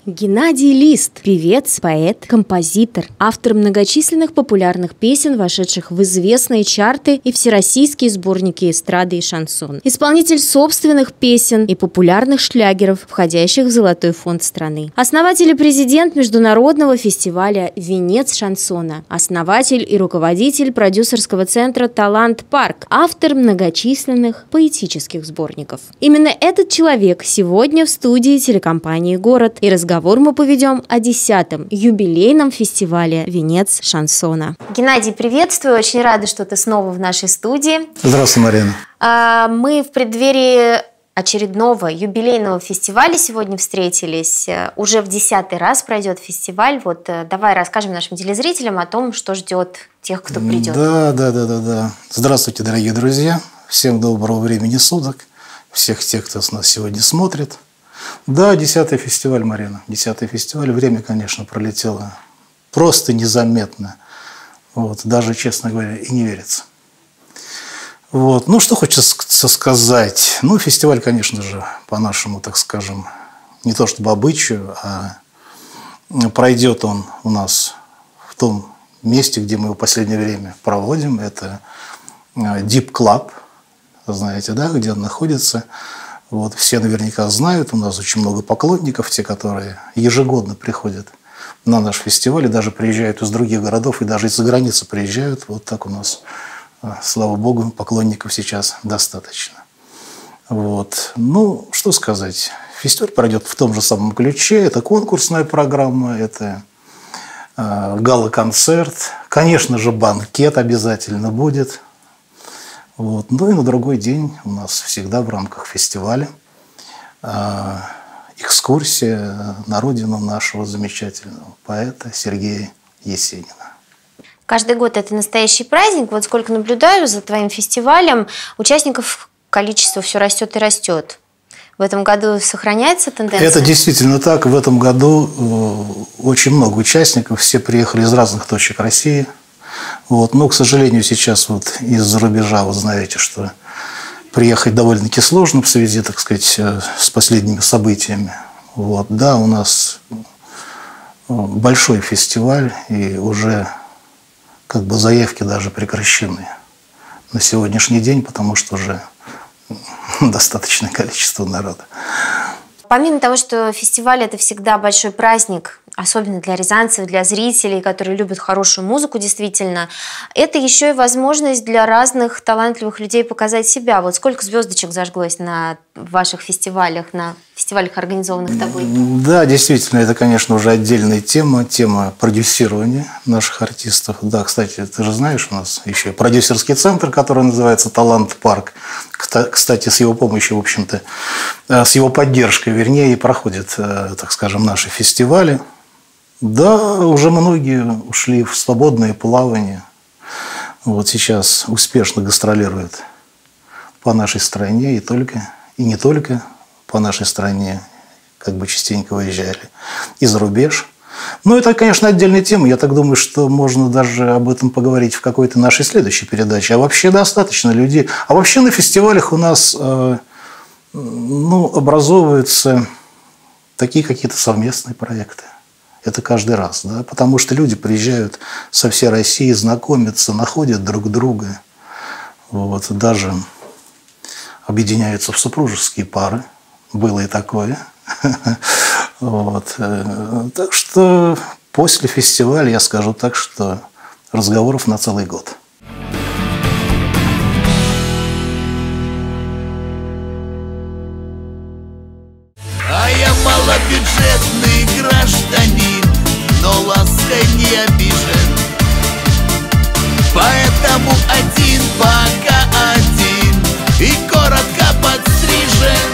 Геннадий Лист – певец, поэт, композитор, автор многочисленных популярных песен, вошедших в известные чарты и всероссийские сборники эстрады и шансон. Исполнитель собственных песен и популярных шлягеров, входящих в золотой фонд страны. Основатель и президент международного фестиваля «Венец шансона». Основатель и руководитель продюсерского центра «Талант Парк». Автор многочисленных поэтических сборников. Именно этот человек сегодня в студии телекомпании «Город». И разговор мы поведем о 10-м юбилейном фестивале «Венец шансона». Геннадий, приветствую. Очень рада, что ты снова в нашей студии. Здравствуй, Марина. Мы в преддверии очередного юбилейного фестиваля сегодня встретились. Уже в 10-й раз пройдет фестиваль. Вот давай расскажем нашим телезрителям о том, что ждет тех, кто придет. Да. Здравствуйте, дорогие друзья. Всем доброго времени суток. Всех тех, кто нас сегодня смотрит. Да, 10-й фестиваль, Марина. 10-й фестиваль. Время, конечно, пролетело просто незаметно. Даже, честно говоря, и не верится. Ну, что хочется сказать. Фестиваль, конечно же, по нашему, так скажем, не то чтобы обычаю, а пройдет он у нас в том месте, где мы его в последнее время проводим. Это Deep Club, знаете, да, где он находится. Все наверняка знают, у нас очень много поклонников, те, которые ежегодно приходят на наш фестиваль, и даже приезжают из других городов, и даже из-за границы приезжают. Вот так у нас, слава богу, поклонников сейчас достаточно. Ну, что сказать. Фестиваль пройдет в том же самом ключе. Это конкурсная программа, это гала-концерт. Конечно же, банкет обязательно будет. Ну и на другой день у нас всегда в рамках фестиваля экскурсия на родину нашего замечательного поэта Сергея Есенина. Каждый год это настоящий праздник. Вот сколько наблюдаю за твоим фестивалем, участников количество все растет и растет. В этом году сохраняется тенденция? Это действительно так. В этом году очень много участников. Все приехали из разных точек России. Но, к сожалению, сейчас из-за рубежа, вы знаете, что приехать довольно-таки сложно в связи, так сказать, с последними событиями. Да, у нас большой фестиваль, и уже заявки даже прекращены на сегодняшний день, потому что уже достаточное количество народа. Помимо того, что фестиваль – это всегда большой праздник, особенно для рязанцев, для зрителей, которые любят хорошую музыку, действительно, это еще и возможность для разных талантливых людей показать себя. Сколько звездочек зажглось на ваших фестивалях, на фестивалях, организованных тобой? Да, действительно, это, конечно, уже отдельная тема продюсирования наших артистов. Да, кстати, ты же знаешь, у нас еще продюсерский центр, который называется «Талант Парк». Кстати, с его помощью, в общем-то, с его поддержкой, вернее, и проходят, так скажем, наши фестивали. Да, уже многие ушли в свободное плавание. Сейчас успешно гастролируют по нашей стране, и не только по нашей стране, частенько выезжали и за рубеж. Но это, конечно, отдельная тема. Я так думаю, что можно даже об этом поговорить в какой-то нашей следующей передаче. А вообще достаточно людей. А вообще на фестивалях у нас образовываются такие какие-то совместные проекты. Это каждый раз, да, потому что люди приезжают со всей России, знакомятся, находят друг друга, даже объединяются в супружеские пары, было и такое. Так что после фестиваля я скажу так, что разговоров на целый год. А я малобюджетный гражданин, но лаской не обижен. Поэтому один, пока один, и коротко подстрижен.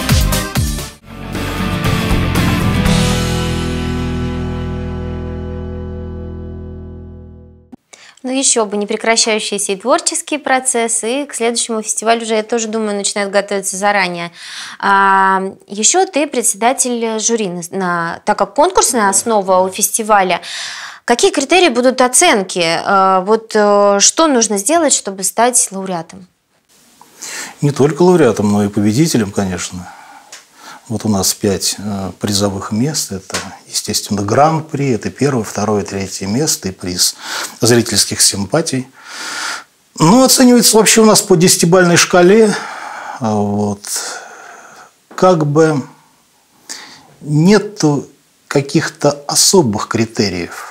Еще бы, непрекращающиеся и творческие процессы, и к следующему фестивалю уже, я тоже думаю, начинают готовиться заранее. Еще ты председатель жюри, так как конкурсная основа у фестиваля. Какие критерии будут оценки? Что нужно сделать, чтобы стать лауреатом? Не только лауреатом, но и победителем, конечно. Вот у нас 5 призовых мест. Это, естественно, гран-при, это 1-е, 2-е, 3-е место и приз зрительских симпатий. Ну, оценивается вообще у нас по 10-бальной шкале. Вот. Как бы нету каких-то особых критериев.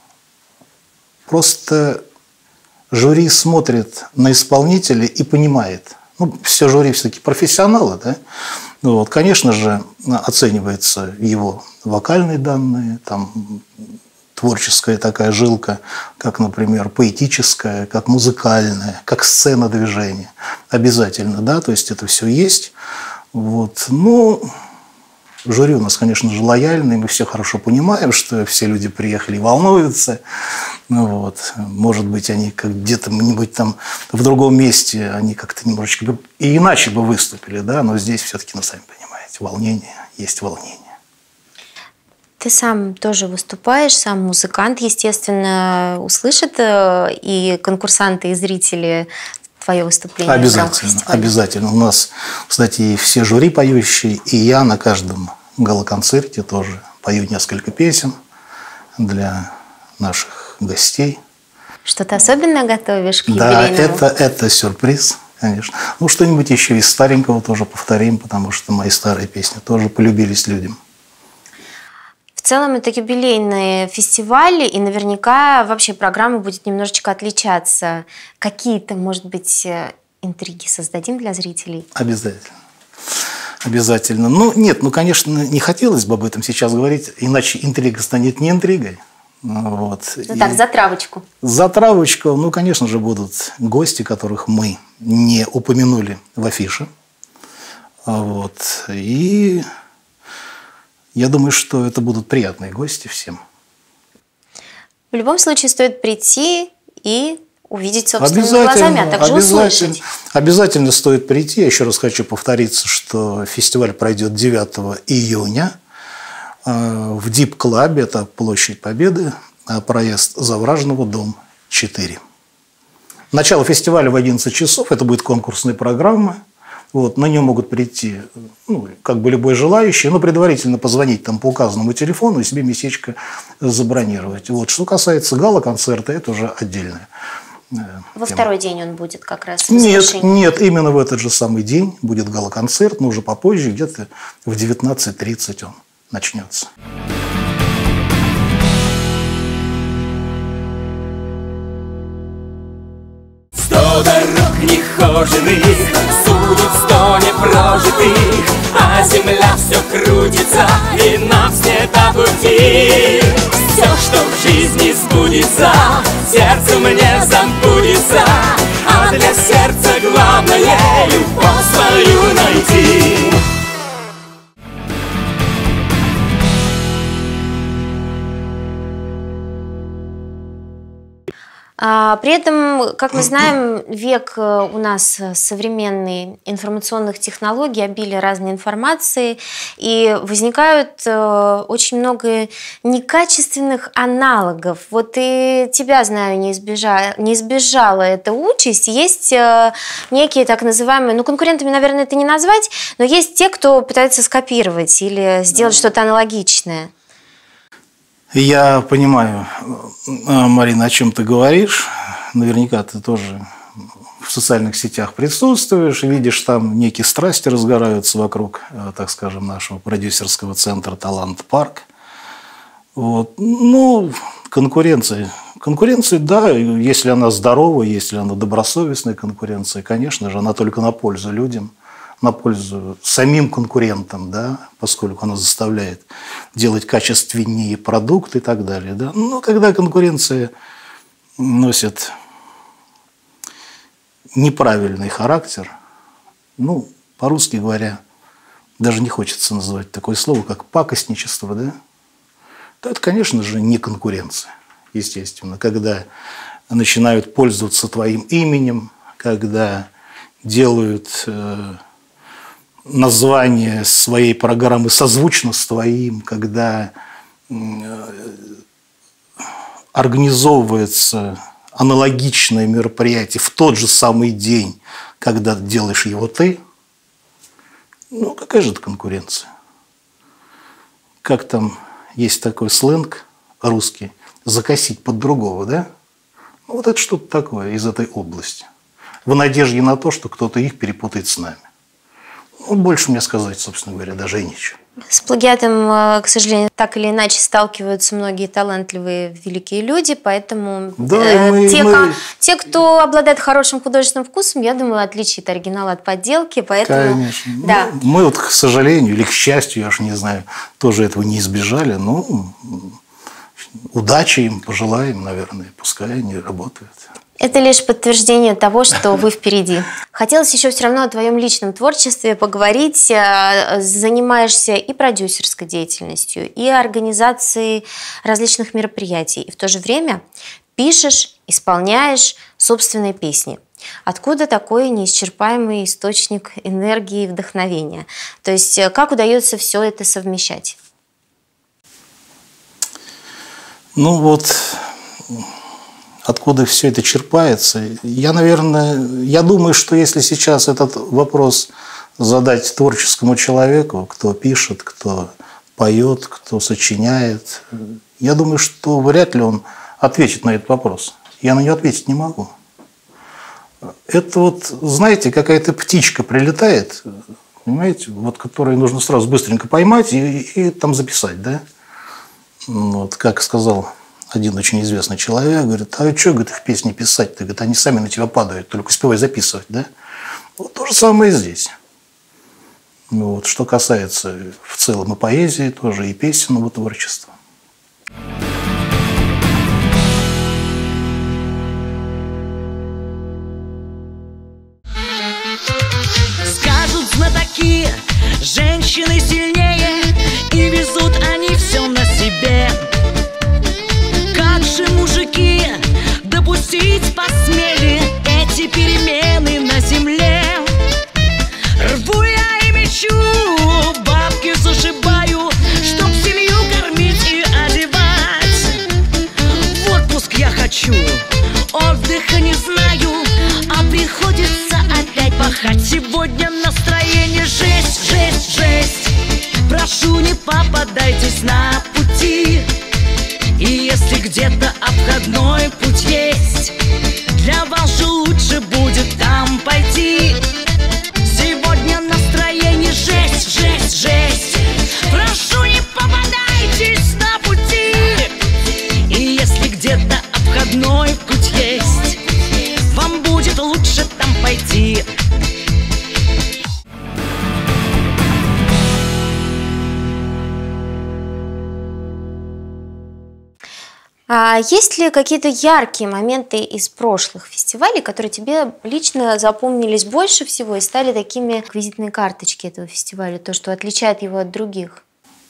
Просто жюри смотрит на исполнителя и понимает. Ну, все жюри все-таки профессионалы, да? Вот, конечно же, оцениваются его вокальные данные, там творческая такая жилка, как, например, поэтическая, как музыкальная, как сцена движения. Обязательно, да, то есть это все есть. Вот. Ну, жюри у нас, конечно же, лояльный, мы все хорошо понимаем, что все люди приехали и волнуются. Ну, вот. Может быть, они как где-то там в другом месте, они как-то немножечко и иначе бы выступили, да, но здесь все-таки, ну, сами понимаете, волнение есть волнение. Ты сам тоже выступаешь, сам музыкант, естественно, услышат и конкурсанты, и зрители твое выступление. Обязательно, обязательно. У нас, кстати, и все жюри поющие, и я на каждом гала-концерте тоже пою несколько песен для наших гостей. Что-то особенное готовишь к юбилейному? Да, это сюрприз, конечно. Ну, что-нибудь еще из старенького тоже повторим, потому что мои старые песни тоже полюбились людям. В целом это юбилейные фестивали, и наверняка вообще программа будет немножечко отличаться. Какие-то, может быть, интриги создадим для зрителей? Обязательно. Обязательно. Ну, нет, ну, конечно, не хотелось бы об этом сейчас говорить, иначе интрига станет не интригой. Вот. Ну, так, затравочку. Затравочку, ну, конечно же, будут гости, которых мы не упомянули в афише. Вот. И я думаю, что это будут приятные гости всем. В любом случае стоит прийти и увидеть собственными глазами, а также услышать. Обязательно стоит прийти. Я еще раз хочу повториться, что фестиваль пройдет 9 июня в Дип-клабе, это площадь Победы, проезд Завражного, дом 4. Начало фестиваля в 11 часов, это будет конкурсная программа. Вот, на нее могут прийти, ну, как бы любой желающий, но предварительно позвонить там по указанному телефону и себе местечко забронировать. Вот. Что касается гала-концерта, это уже отдельное. Во второй день он будет как раз? Нет, именно в этот же самый день будет гала-концерт, но уже попозже, где-то в 19:30 он начнется. Дорог нехоженых, судеб 100 непрожитых, а земля все крутится, и нам снято пути. Все, что в жизни сбудется, сердце мне забудется, а для сердца главное любовь свою найти. При этом, как мы знаем, век у нас современный, информационных технологий, обилие разной информации, и возникают очень много некачественных аналогов. Вот и тебя, знаю, не избежала эта участь. Есть некие так называемые, ну, конкурентами, наверное, это не назвать, но есть те, кто пытается скопировать или сделать что-то аналогичное. Я понимаю, Марина, о чем ты говоришь. Наверняка ты тоже в социальных сетях присутствуешь, видишь, там некие страсти разгораются вокруг, так скажем, нашего продюсерского центра «Талант Парк». Вот. Ну, конкуренция. Конкуренция, да, если она здоровая, если она добросовестная конкуренция, конечно же, она только на пользу людям, на пользу самим конкурентам, да, поскольку она заставляет делать качественнее продукт и так далее. Да. Но когда конкуренция носит неправильный характер, ну, по-русски говоря, даже не хочется называть такое слово, как пакостничество, да, то это, конечно же, не конкуренция, естественно. Когда начинают пользоваться твоим именем, когда делают название своей программы созвучно с твоим, когда организовывается аналогичное мероприятие в тот же самый день, когда делаешь его ты, ну, какая же это конкуренция? как там есть такой сленг русский, закосить под другого, да? Ну, вот это что-то такое из этой области. В надежде на то, что кто-то их перепутает с нами. Ну, больше мне сказать, собственно говоря, даже и нечего. С плагиатом, к сожалению, так или иначе сталкиваются многие талантливые великие люди, поэтому Да, те, кто обладает хорошим художественным вкусом, я думаю, отличит оригинал от подделки, поэтому... Конечно. Да. Ну, мы вот, к сожалению, или к счастью, я уж не знаю, тоже этого не избежали, но удачи им пожелаем, наверное, пускай они работают. Это лишь подтверждение того, что вы впереди. Хотелось еще все равно о твоем личном творчестве поговорить. Занимаешься и продюсерской деятельностью, и организацией различных мероприятий. И в то же время пишешь, исполняешь собственные песни. Откуда такой неисчерпаемый источник энергии и вдохновения? То есть как удается все это совмещать? Ну вот... Откуда все это черпается? Я думаю, что если сейчас этот вопрос задать творческому человеку, кто пишет, кто поет, кто сочиняет, я думаю, что вряд ли он ответит на этот вопрос. Я на него ответить не могу. Это вот, знаете, какая-то птичка прилетает, понимаете, вот, которую нужно сразу быстренько поймать и там записать, да? Вот, как сказал один очень известный человек, говорит, а что, говорит, их песни писать-то? Говорит, они сами на тебя падают, только успевай записывать, да? Вот то же самое и здесь. Вот, что касается в целом и поэзии тоже, и песенного творчества. Скажут знатоки, женщины сильнее, и везут они все на себе. Мужики допустить посмели эти перемены на земле. Рву я и мечу, бабки зашибаю, чтоб семью кормить и одевать. В отпуск я хочу, отдыха не знаю, а приходится опять пахать. Сегодня настроение жесть, жесть, жесть. Прошу, не попадайтесь на пути. И если где-то обходной путь есть, для вас же лучше будет там пойти. Сегодня настроение жесть, жесть, жесть. Прошу, не попадайтесь на пути. И если где-то обходной путь есть, вам будет лучше там пойти. А есть ли какие-то яркие моменты из прошлых фестивалей, которые тебе лично запомнились больше всего и стали такими визитной карточки этого фестиваля, то, что отличает его от других?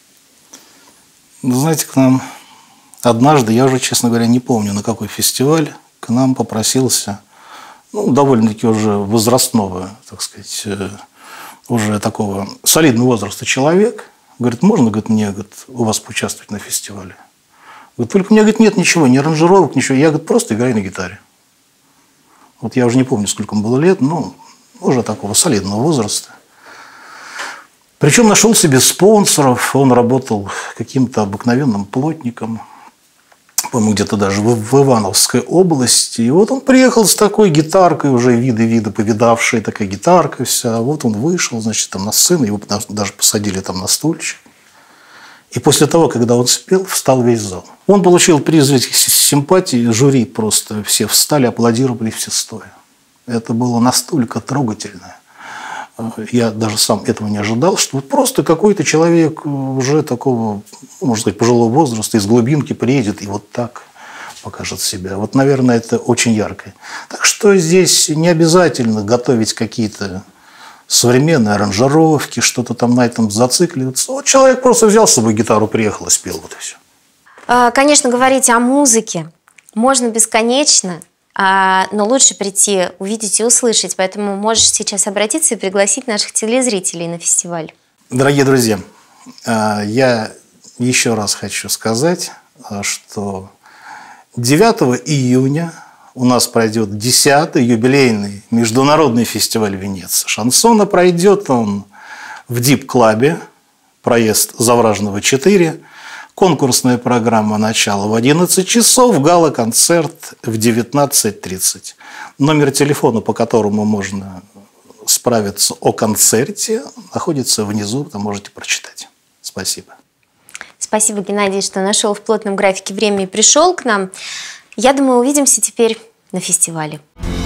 Ну, знаете, к нам однажды, я уже, честно говоря, не помню, на какой фестиваль, к нам попросился, довольно-таки уже возрастного, так сказать, уже такого солидного возраста человек. Говорит, можно, говорит, мне, у вас поучаствовать на фестивале? Говорит, только у меня, говорит, нет ничего, ни аранжировок, ничего. Я, говорит, просто играю на гитаре. Вот я уже не помню, сколько ему было лет, уже такого солидного возраста. Причем нашел себе спонсоров, он работал каким-то обыкновенным плотником, по-моему, где-то даже в Ивановской области. И вот он приехал с такой гитаркой, уже виды повидавшая такая гитарка вся. Вот он вышел, значит, там на сцену, его даже посадили там на стульчик. И после того, когда он спел, встал весь зал. Он получил приз симпатии, жюри просто все встали, аплодировали все стоя. Это было настолько трогательно. Я даже сам этого не ожидал, что просто какой-то человек уже такого, можно сказать, пожилого возраста из глубинки приедет и вот так покажет себя. Вот, наверное, это очень ярко. Так что здесь не обязательно готовить какие-то современные аранжировки, что-то там на этом зацикливаться. Вот человек просто взял с собой гитару, приехал и спел, вот и все. Конечно, говорить о музыке можно бесконечно, но лучше прийти, увидеть и услышать. Поэтому можешь сейчас обратиться и пригласить наших телезрителей на фестиваль. Дорогие друзья, я еще раз хочу сказать, что 9 июня у нас пройдет 10-й юбилейный международный фестиваль Венеция шансона. Пройдет он в Дип-клабе проезд Завражного 4. Конкурсная программа «Начало» в 11 часов, гала-концерт в 19:30. Номер телефона, по которому можно справиться о концерте, находится внизу, там можете прочитать. Спасибо. Спасибо, Геннадий, что нашел в плотном графике время и пришел к нам. Я думаю, увидимся теперь на фестивале.